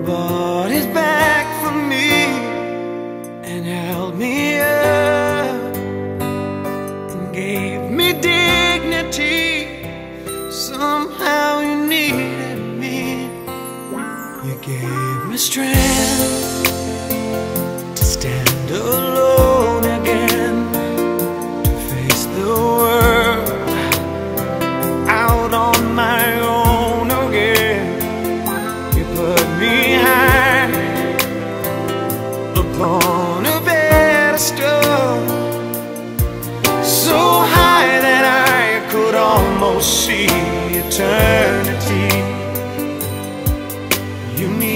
bought his back for me and held me up and gave me dignity. Somehow you needed me. You gave me strength to stand alone again, to face the world out on my own again. You put me high upon a pedestal, so high that I could almost see eternity. You need